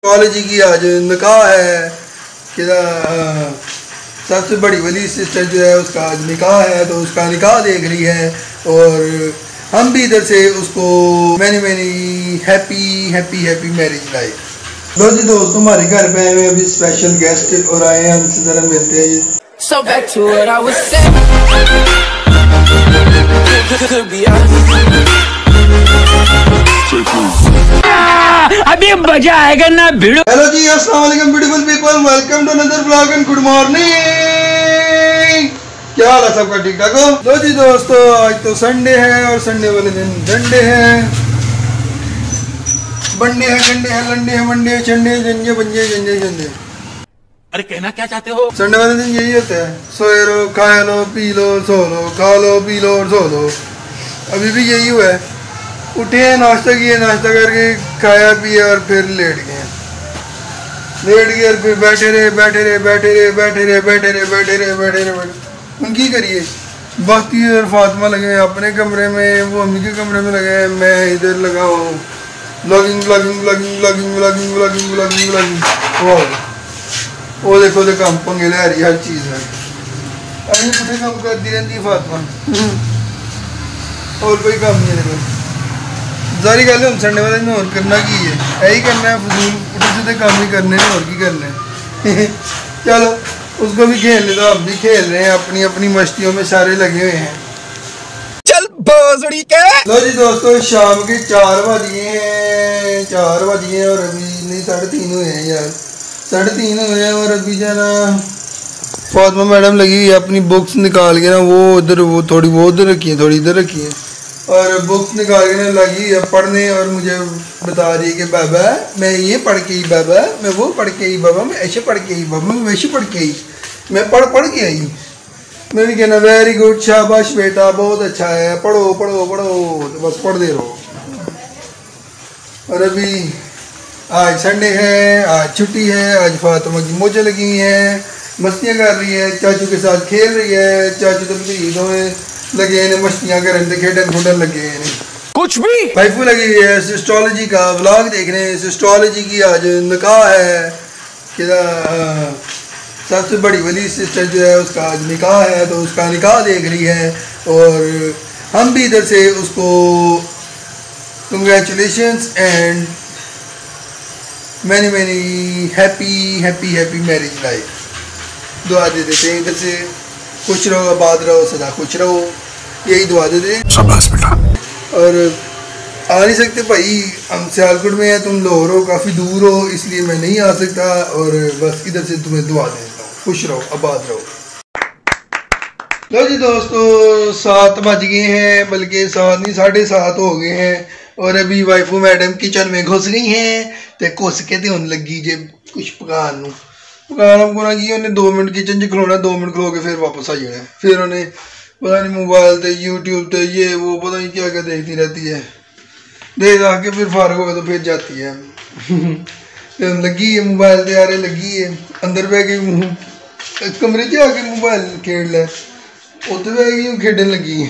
College की आज निकाह है कि सबसे बड़ी वली सिस्टर जो है उसका आज निकाह है, तो उसका निकाह देख रही है और हम भी इधर से उसको many happy happy happy marriage life. लो जी दोस्तों, हमारे घर पे आए हुए अभी स्पेशल गेस्ट और आए हैं, हमसे जरा मिलते हैं। So back to what I was saying. अभी मजा आएगा ना भिड़ो। हेलो जी, अस्सलाम वालेकुम beautiful people, welcome to another vlog and good morning. क्या हाल है सबका, ठीक ठाक हो? लो जी दोस्तों, आज तो संडे है और संडे वाले दिन डंडे हैं, बंडे हैं, गंडे हैं, लंडे हैं, मंडे हैं, चंडे जंजे बंजे जंजे जंजे। अरे कहना क्या चाहते हो? संडे वाले दिन यही होता है, सोए लो, खाए लो, पी लो, सो लो, खा लो, पी लो और सो लो। अभी भी यही हुआ है, उठे हैं, नाश्ता किए, नाश्ता करके खाया पिया और फिर लेट गए और फिर बैठे रहे। उनकी करिए, बाकी और फातिमा लगे अपने कमरे में, वो अम्मी के कमरे में लगे, मैं इधर लगा हूँ ब्लॉगिंग। वो देखो तो काम पंगे ले रही हर चीज़ है, अभी पुठे काम करती रहती है फातिमा, और कोई काम नहीं है। देखो जारी गल हम संडे वाले दिन और करना की है, यही करना है, फजूल उठे सीधे काम ही करने हैं और की करना है। चलो उसको भी खेल ले, तो आप भी खेल रहे हैं, अपनी अपनी मस्तियों में सारे लगे हुए हैं। चल भोसड़ी के। लो जी दोस्तों, शाम के 4 बज गए हैं और अभी नहीं 3:30 हुए हैं यार, 3:30 हुए हैं और अभी जो ना फातिमा मैडम लगी हुई है अपनी बुक्स निकाल के ना, वो उधर वो थोड़ी वो उधर रखी है, थोड़ी इधर रखी है, और बुक्स निकाल के ना लगी है पढ़ने, और मुझे बता रही है कि बाबा मैं ये पढ़ के ही, बाबा मैं वो पढ़ के ही, बाबा मैं ऐसे पढ़ के ही, बाबा मैं वैसे पढ़ के ही, मैं पढ़ के आई। मैं भी कहना वेरी गुड, शाबाश बेटा, बहुत अच्छा है, पढ़ो पढ़ो पढ़ो, तो बस पढ़ दे रहो। और अभी आज संडे है, आज छुट्टी है, आज फातिमा की मोजें लगी हुई हैं, मस्तियाँ कर रही है, चाचू के साथ खेल रही है, चाचू तो ईदों में लगे हैं, मस्तियाँ करें, खेडन खुडन लगे हैं, कुछ भी वाइफू लगी हुई है सिस्टोलॉजी का व्लॉग देख रहे हैं। सिस्टोलॉजी की आज निकाह है कि सबसे बड़ी वली सिस्टर जो है उसका आज निकाह है, तो उसका निकाह देख रही है और हम भी इधर से उसको congratulations and many happy happy happy marriage life दुआ दे देते हैं। इधर से खुश रहो, आबाद रहो, सदा खुश रहो, यही दुआ दे दें। शाबाश बेटा। और आ नहीं सकते भाई, हम सियालकोट में हैं, तुम लाहौर हो, काफ़ी दूर हो, इसलिए मैं नहीं आ सकता, और बस इधर से तुम्हें दुआ देता हूँ, खुश रहो, आबाद रहो। लो जी दोस्तों, 7 बज गए हैं, बल्कि 7 नहीं 7:30 हो गए हैं, और अभी वाइफू मैडम किचन में घुस गई हैं, तो घुस के तो लगी जे कुछ पकान को ना की, उन्हें 2 मिनट किचन च खलोना, 2 मिनट खलो के फिर वापस आ जाना, फिर उन्हें पता नहीं मोबाइल पे यूट्यूब पे ये वो पता नहीं क्या क्या देखती रहती है, देख आके फिर फारग हो तो फिर जाती है। लगी है मोबाइल पे यार, लगी है अंदर बह के कमरे च आके मोबाइल खेल ले, उत्ते बह गई खेडन लगी।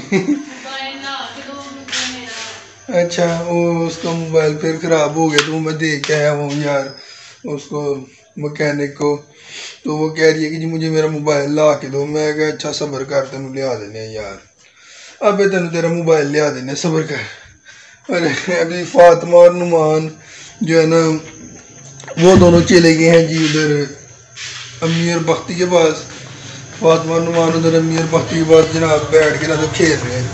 अच्छा, वो उसका मोबाइल फिर ख़राब हो गया, तो मैं देख के आया हूँ यार उसको मकैनिक को, तो वो कह रही है कि जी मुझे मेरा मोबाइल ला के दो। मैं कहा अच्छा सब्र कर, तेन लिया देने यार, अबे तेन तेरा मोबाइल लिया देने, सब्र कर। और अभी फातिमा और नुमान जो है ना वो दोनों चले गए हैं जी उधर अम्मी और बख्ती के पास, फातिमा और नुमान उधर अम्मी और बख्ती के पास जनाब बैठ के ना तो खेल रहे हैं।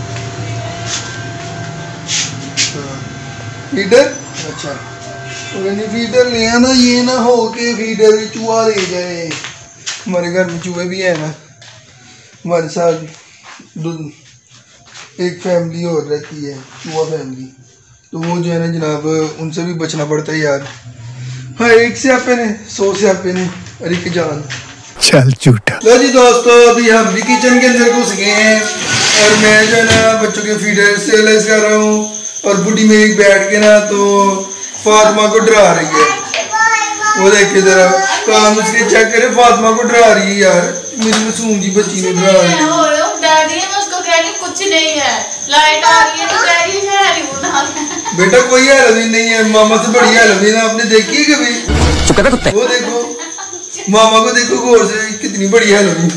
फीडर, अच्छा फीडर ले आना, ये ना हो के फीडर भी चूहा ले जाए। हमारे घर में चूहे भी है ना, हमारे साथ एक फैमिली और रहती है, चूहा फैमिली, तो वो जो है ना जनाब उनसे भी बचना पड़ता है यार। हाँ, एक से आपे ने 100 से आपे ने, अरे की जान चल झूठा। लो जी दोस्तों, अभी हम भी किचन के अंदर घुस गए हैं, और मैं जो है ना बच्चों के फीडर स्टेरलाइज कर रहा हूँ, और बुढ़ी मेरी बैठ के ना तो फातिमा को डरा रही है। वो देखिए जरा काम उसके चेक करे, फातिमा को डरा रही है यार, मेरी मासूम जी बच्ची ने डरा रही है। डैडी मैं उसको कह रही कुछ नहीं है, लाइट आ रही है तो कह रही है बेटा कोई हेल्प नहीं है, मामा से बड़ी हेल्प नहीं ना आपने देखी है कभी? वो देखो मामा को देखो गौर से, कितनी बड़ी हैलोवीन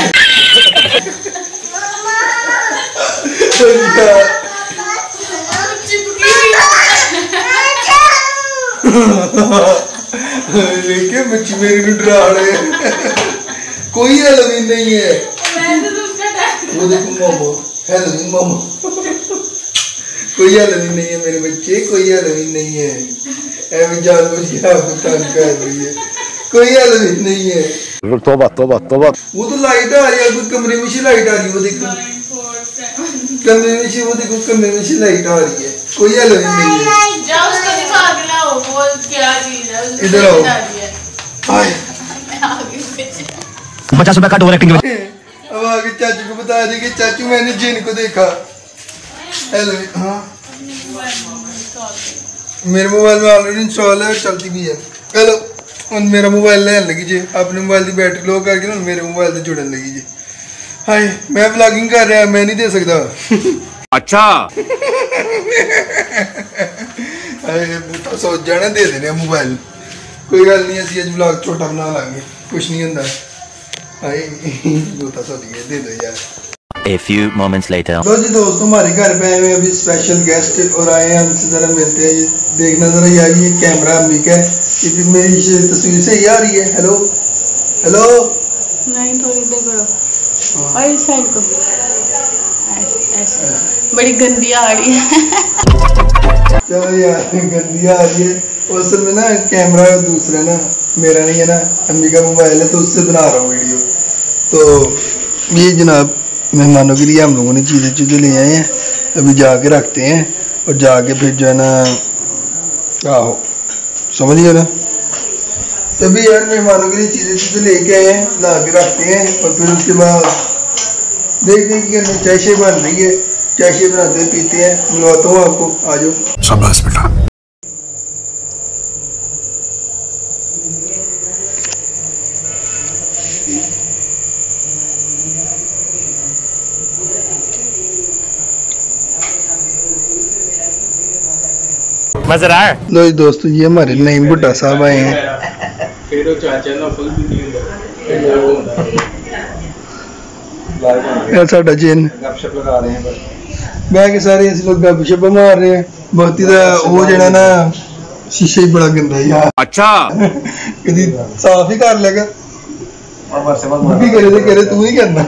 लेके बच्ची मेरी को डरा रहे हैं। कोई हैलोवीन नहीं है। वो देखो मामा, हैलोवीन मामा। कोई हैलोवीन नहीं है मेरे बच्चे, कोई हैलोवीन नहीं है। ऐਵੇਂ जानबूझ के आपको तंग कर रही है। कोई हैलोवीन नहीं है। तौबा तौबा तौबा। वो तो लाइट आ रही है, कोई कमरे में से लाइट आ रही है। वो देखो कमरे में से, वो देखो कमरे में से लाइट आ रही है। कोई हैलोवीन नहीं है। जाओ उसको दिखा के लाओ वो क्या चीज है। इधर आओ। हाय 50 रुपए का ओवर एक्टिंग। अब आगे चाचू को बता दें कि चाचू मैंने जिन को देखा। हैलोवीन। हाँ मेरे मोबाइल में ऑलरेडी इंस्टॉल है और चलती भी है। हेलो मेरा मोबाइल लेने लगी जी, अपने मोबाइल की बैटरी लो करके ना मेरे मोबाइल से जुड़ने लगी जी। हाय मैं व्लॉगिंग कर रहा, मैं नहीं दे सकता। अच्छा बूटा सोच जाना दे देने मोबाइल, कोई गल नहीं, असं अज व्लॉग छोटा बना लांगे, कुछ नहीं होंगे। हाय बूटा सोच गया, दे दो यार। A few moments later. तो जी दोस्तों हमारे घर पे आए हुए अभी स्पेशल गेस्ट और आए हैं, हमसे जरा मिलते हैं। देखना जरा यार ये कैमरा अम्मी का है, क्योंकि मेरी तस्वीर से ही आ रही है। हेलो हेलो नहीं थोड़ी इधर करो और इस साइड को ऐसे बड़ी गंदी आ रही है। चलो यार गंदी आ रही है। असल में ना कैमरा दूसरा ना मेरा नहीं है ना, अम्मी का मोबाइल है, तो उससे बना रहा हूँ वीडियो। तो ये जनाब मेहमानों के लिए हम लोगों ने चीज़ें ले आए हैं, अभी जाके रखते हैं और जाके फिर जो है ना आहो समझिए ना, तभी यार मेहमानों के लिए चीज़ें लेके आए हैं, ला के रखते हैं और फिर उसके बाद देखते हैं कि चाय शाय बन रही है, चाय शाय बनाते हैं पीते हैं। मिलवाता हूँ आपको, आ जाओ। शाबाश बेटा। मजा आ रहा है। लो जी दोस्तों ये हमारे नईम भुट्टा साहब आए हैं। साडा जिन बह के सारे अस लोग गपशप मार रहे हैं। बहुत ही वो जरा ना शीशे ही बड़ा गंदा यार। अच्छा कभी साफ ही कर लेगा, करे तू ही करना।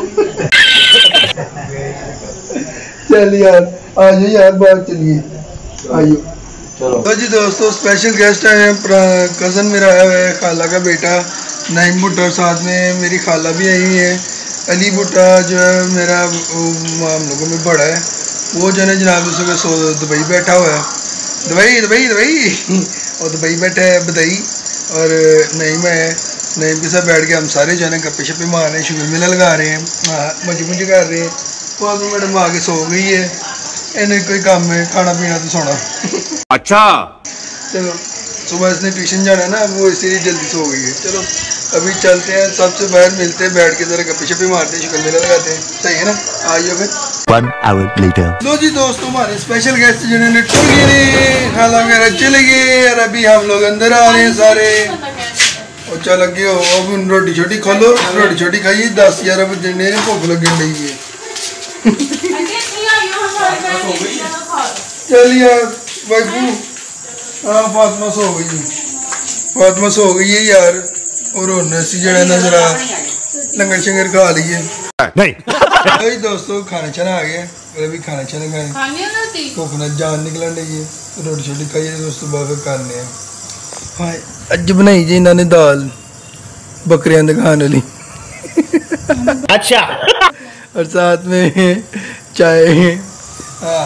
चल यार आ जाओ यार, बाहर चलिए, आइयो। तो जी दोस्तों स्पेशल गेस्ट आए हैं, कज़न मेरा आया हुआ है, खाला का बेटा नईम भुट्टा, साथ में मेरी खाला भी आई हुई है। अली भुट्टा जो है मेरा हम लोगों में बड़ा है, वो जो है जनाब उस दुबई बैठा हुआ है, दुबई दुबई दुबई और दुबई बैठा है बदई। और नईम है, नईम के साथ बैठ के हम सारे जो है गप्पे शप्पे मार रहे हैं, शुगर मेला लगा रहे हैं, मजे मुझे कर रहे हैं। वो मैडम आगे सो गई है, इन्हें कोई काम है खाना पीना तो सोना। अच्छा चलो सुबह इसने ट्यूशन जाना है ना, वो इसीलिए जल्दी सो गई है। चलो अभी चलते हैं, सबसे बाहर मिलते हैं, बैठ के जरा गप्पे शप्पे मारते हैं, शुगर मेला लगाते हैं, सही है ना? आइए फिर। 1 hour later. लो जी दोस्तों हमारे स्पेशल गेस्ट जिन्होंने टूर गए, खाला वगैरह चले गए और अभी हम लोग अंदर आ रहे हैं सारे। और चल लगे हो अब रोटी छोटी खा लो, रोटी छोटी खाइए, 10-11 बजे भूख लगने लगी है। चलिए वाइफू, हाँ फातिमा सो गई है, फातिमा सो गई है यार। और उसी जगह ना जरा लंगर शंगर खा लिए नहीं। भाई दोस्तों खाना छाना आ गया और अभी खाना छाना खाए, भूख ना जान निकलन लगी है, रोटी छोटी खाइए दोस्तों बाद करने हैं। हाँ अज बनाई जी इन्होंने दाल बकरियां दिखाने वाली। अच्छा और साथ में चाय। हाँ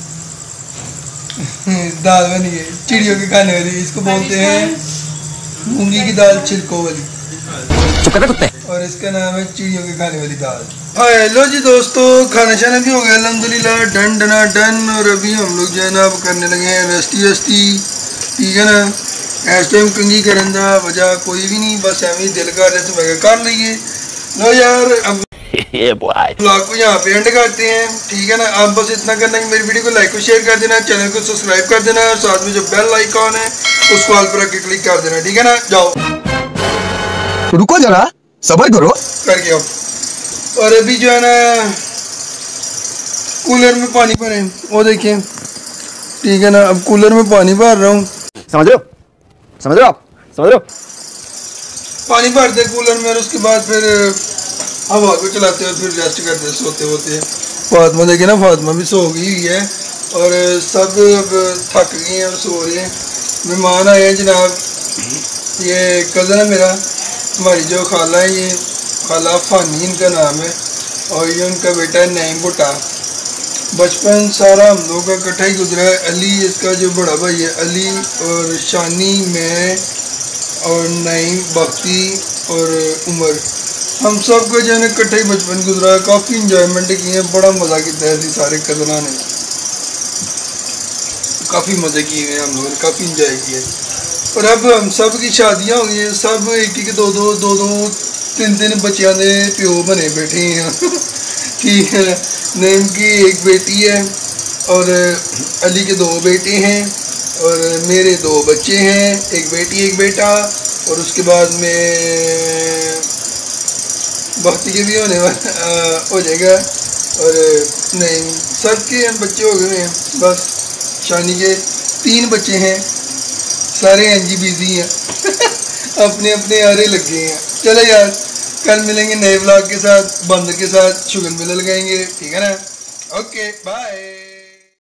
दाल बनी है चिड़ियों के खाने वाली, इसको बोलते हैं मूंगी की दाल छिलकों वाली, और इसका नाम है चिड़ियों के खाने वाली दाल। हेलो जी दोस्तों खाना शाना भी हो गया अल्हम्दुलिल्लाह, डन डना डन। और अभी हम लोग जो है ना अब करने लगे हैं रेस्टी वेस्टी, ठीक है ना। इस टाइम कंगी करने का वजह कोई भी नहीं, बस एवं दिल कर रहे तो मैं कर लीजिए। लो यार अब ब्लॉग को यहाँ पे एंड करते हैं, ठीक है ना। आप बस इतना करना कि मेरी वीडियो को लाइक और शेयर कर देना, चैनल को सब्सक्राइब कर देना और साथ में जो बेल आइकॉन है उसको ऑल पर आके क्लिक कर देना, ठीक है ना। जाओ रुको जरा सब्र करो करके आओ। और अभी जो है ना कूलर में पानी भरे, वो देखिए, ठीक है ना। अब कूलर में पानी भर रहा हूँ, समझ रहे हो आप समझ रहे हो। पानी भरते कूलर में और उसके बाद फिर हवा को चलाते और फिर रेस्ट करते सोते होते। फातिमा देखिए ना, फातिमा भी सो गई हुई है और सब अब थक गए हैं और सो रहे हैं। मेहमान आए हैं जनाब, ये कज़न है मेरा, हमारी जो खाला है, ये खाला फ़ानी इनका नाम है और ये उनका बेटा है नईम भुट्टा। बचपन सारा हम लोगों का इकट्ठा ही गुजरा है। अली इसका जो बड़ा भाई है, अली और शानी, मैं और नईम, भक्ति और उमर, हम सब का जो है इकट्ठा ही बचपन गुजरा है। काफ़ी इंजॉयमेंट की है, बड़ा मज़ा किया है। सारे कज़ना ने काफ़ी मज़े किए हैं, हम लोगों ने काफ़ी इंजॉय किया। और अब हम सब की शादियाँ हो गई हैं, सब एक दो तीन बच्चों के प्यो बने बैठे हैं ठीक है। नईम की एक बेटी है और अली के 2 बेटे हैं और मेरे 2 बच्चे हैं, एक बेटी एक बेटा। और उसके बाद में भक्ति के भी होने वाला हो जाएगा और नईम सबके बच्चे हो गए हैं। बस शानी के 3 बच्चे हैं, सारे एनजी बिजी हैं अपने अपने आरे लगे हैं। चलो यार, कल मिलेंगे नए व्लॉग के साथ, बंद के साथ, शुगर मिल लगाएंगे, ठीक है ना। Okay bye.